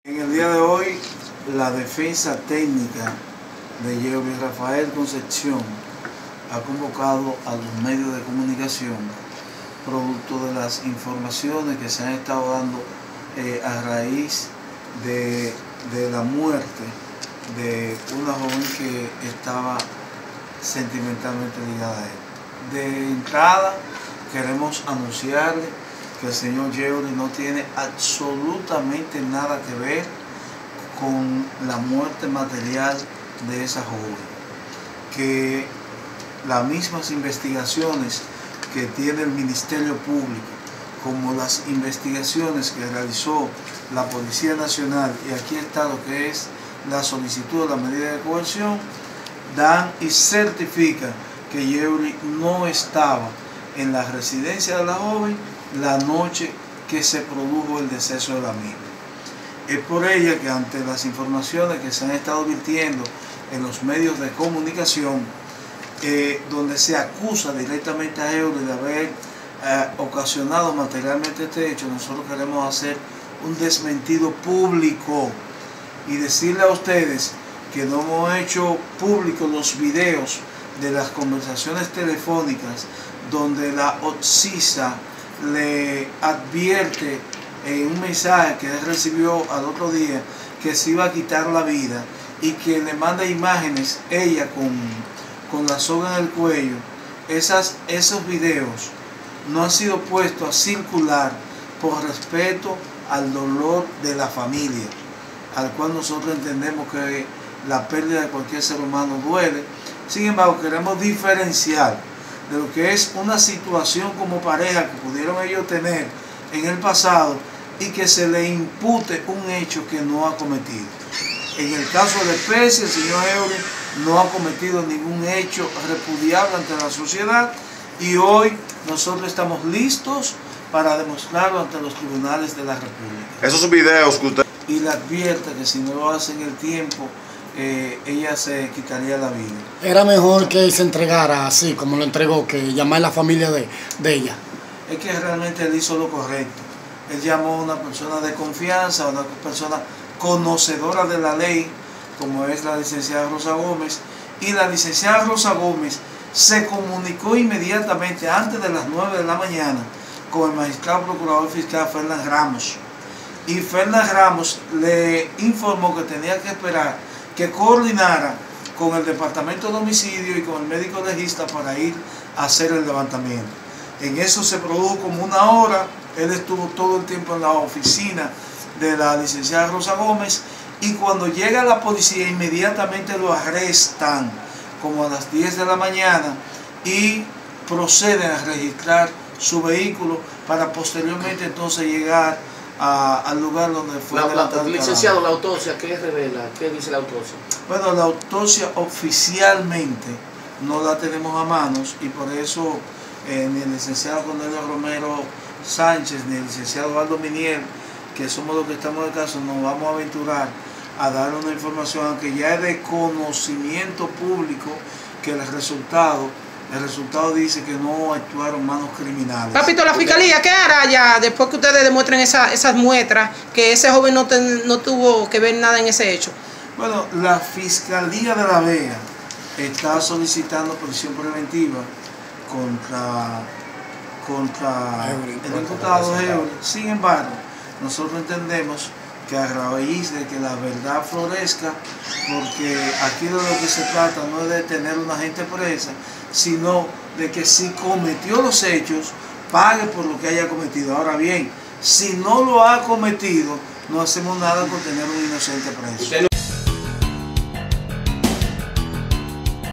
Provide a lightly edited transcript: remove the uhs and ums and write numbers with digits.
En el día de hoy, la defensa técnica de Yeuri Rafael Concepción ha convocado a los medios de comunicación producto de las informaciones que se han estado dando a raíz de la muerte de una joven que estaba sentimentalmente ligada a él. De entrada, queremos anunciarle que el señor Yeuri no tiene absolutamente nada que ver con la muerte material de esa joven, que las mismas investigaciones que tiene el Ministerio Público, como las investigaciones que realizó la Policía Nacional, y aquí está lo que es la solicitud de la medida de coerción, dan y certifican que Yeuri no estaba en la residencia de la joven la noche que se produjo el deceso de la misma. Es por ella que ante las informaciones que se han estado virtiendo en los medios de comunicación, donde se acusa directamente a Yeuri de haber ocasionado materialmente este hecho, nosotros queremos hacer un desmentido público y decirle a ustedes que no hemos hecho públicos los videos de las conversaciones telefónicas donde la OCISA le advierte en un mensaje que él recibió al otro día que se iba a quitar la vida y que le manda imágenes ella con la soga en el cuello. Esos videos no han sido puestos a circular por respeto al dolor de la familia, al cual nosotros entendemos que la pérdida de cualquier ser humano duele. Sin embargo, queremos diferenciar de lo que es una situación como pareja que pudieron ellos tener en el pasado y que se le impute un hecho que no ha cometido. En el caso de Pérez, el señor Yeuri no ha cometido ningún hecho repudiable ante la sociedad y hoy nosotros estamos listos para demostrarlo ante los tribunales de la República. Esos videos que usted... Y le advierte que si no lo hace en el tiempo, ella se quitaría la vida. Era mejor que se entregara así como lo entregó, que llamar a la familia de ella. Es que realmente él hizo lo correcto. Él llamó a una persona de confianza, a una persona conocedora de la ley, como es la licenciada Rosa Gómez, y la licenciada Rosa Gómez se comunicó inmediatamente antes de las 9 de la mañana con el magistrado procurador fiscal Fernán Ramos. Y Fernán Ramos le informó que tenía que esperar que coordinara con el departamento de homicidio y con el médico legista para ir a hacer el levantamiento. En eso se produjo como una hora. Él estuvo todo el tiempo en la oficina de la licenciada Rosa Gómez y cuando llega la policía inmediatamente lo arrestan como a las 10 de la mañana y proceden a registrar su vehículo para posteriormente entonces llegar al lugar donde fue levantado. Licenciado, la autopsia, ¿qué revela? ¿Qué dice la autopsia? Bueno, la autopsia oficialmente no la tenemos a manos y por eso ni el licenciado Cornelio Romero Sánchez ni el licenciado Aldo Minier, que somos los que estamos en el caso, nos vamos a aventurar a dar una información, aunque ya es de conocimiento público que el resultado dice que no actuaron manos criminales. Papito, la fiscalía, ¿qué hará ya después que ustedes demuestren esas muestras que ese joven no tuvo que ver nada en ese hecho? Bueno, la Fiscalía de La Vega está solicitando prisión preventiva contra el imputado Yeuri. Sin embargo, nosotros entendemos que a raíz de que la verdad florezca, porque aquí de lo que se trata no es de tener una gente presa, sino de que si cometió los hechos, pague por lo que haya cometido. Ahora bien, si no lo ha cometido, no hacemos nada por tener un inocente preso.